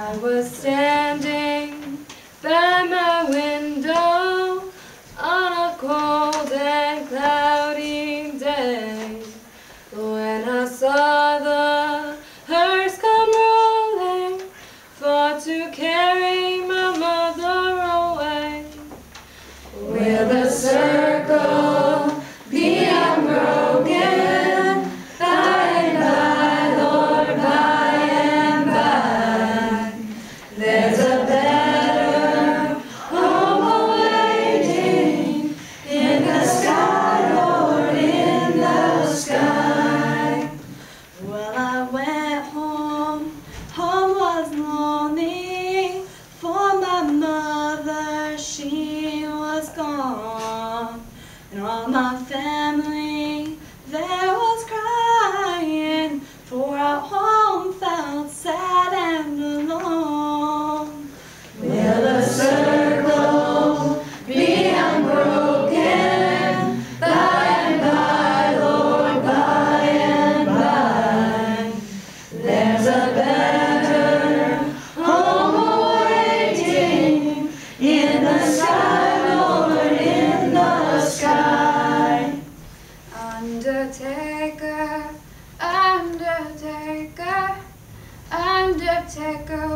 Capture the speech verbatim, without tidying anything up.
I was standing by my window on a cold and cloudy day when I saw the hearse come rolling for to carry my mother away. Will the circle be unbroken by and by, Lord, by and by? There's a better home awaiting in the sky, Lord, in the sky. Well, I went home, home was lonely, for my mother, she was gone, and all my family there was crying, for our home felt sad and alone. Will the circle be unbroken by and by, Lord, by and by? There's a better home awaiting in the sky, Lord, in the sky. Undertaker, Undertaker, Undertaker,